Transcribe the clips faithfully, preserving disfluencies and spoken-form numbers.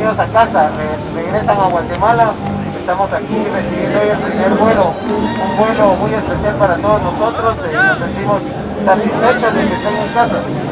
bienvenidos a casa, Re regresan a Guatemala. Estamos aquí recibiendo hoy el primer vuelo, un vuelo muy especial para todos nosotros. Eh, nos sentimos satisfechos de que estén en casa.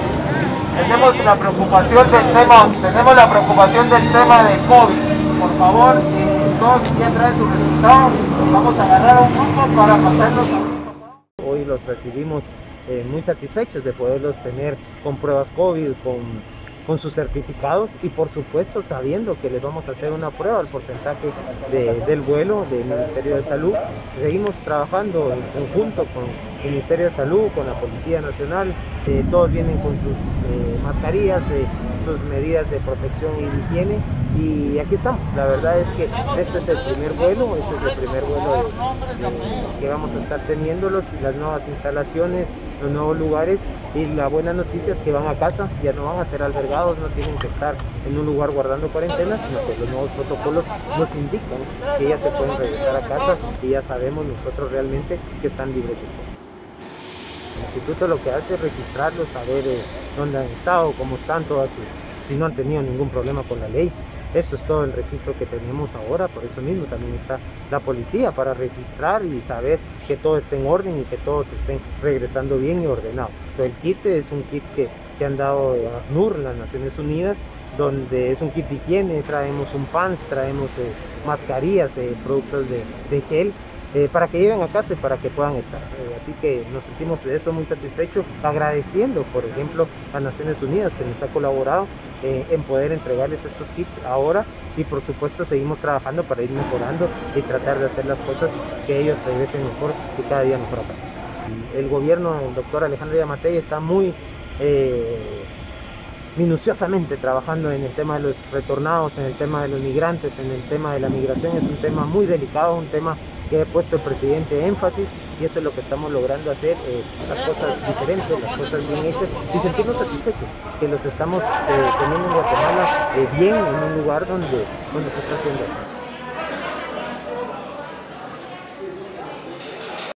Tenemos la preocupación del tema, tenemos la preocupación del tema de COVID. Por favor, eh, todos ya traen su resultado. Vamos a agarrar a un grupo para pasarlos a... Hoy los recibimos eh, muy satisfechos de poderlos tener con pruebas COVID, con, con sus certificados y por supuesto sabiendo que les vamos a hacer una prueba al porcentaje de, del vuelo del Ministerio de Salud. Seguimos trabajando en conjunto con el Ministerio de Salud, con la Policía Nacional. Eh, todos vienen con sus eh, mascarillas, eh, sus medidas de protección y de higiene, y aquí estamos. La verdad es que este es el primer vuelo, este es el primer vuelo de, de, que vamos a estar teniéndolos, las nuevas instalaciones, los nuevos lugares, y la buena noticia es que van a casa, ya no van a ser albergados, no tienen que estar en un lugar guardando cuarentena, sino que los nuevos protocolos nos indican que ya se pueden regresar a casa y ya sabemos nosotros realmente que están libres de COVID. El instituto lo que hace es registrarlos, saber eh, dónde han estado, cómo están todas sus, si no han tenido ningún problema con la ley. Eso es todo el registro que tenemos ahora. Por eso mismo también está la policía para registrar y saber que todo esté en orden y que todos estén regresando bien y ordenados. Entonces, el kit es un kit que, que han dado a ACNUR, las Naciones Unidas, donde es un kit de higiene. Traemos un pants, traemos eh, mascarillas, eh, productos de, de gel, Eh, para que lleven a casa y para que puedan estar. Eh, así que nos sentimos de eso muy satisfechos, agradeciendo por ejemplo a Naciones Unidas que nos ha colaborado eh, en poder entregarles estos kits ahora, y por supuesto seguimos trabajando para ir mejorando y tratar de hacer las cosas que ellos regresen mejor y cada día mejor a casa. El gobierno del doctor Alejandro Yamatei está muy eh, minuciosamente trabajando en el tema de los retornados, en el tema de los migrantes, en el tema de la migración. Es un tema muy delicado, un tema que ha puesto el presidente énfasis, y eso es lo que estamos logrando hacer, eh, las cosas diferentes, las cosas bien hechas, y sentirnos satisfechos que los estamos eh, teniendo en Guatemala eh, bien, en un lugar donde, donde se está haciendo eso.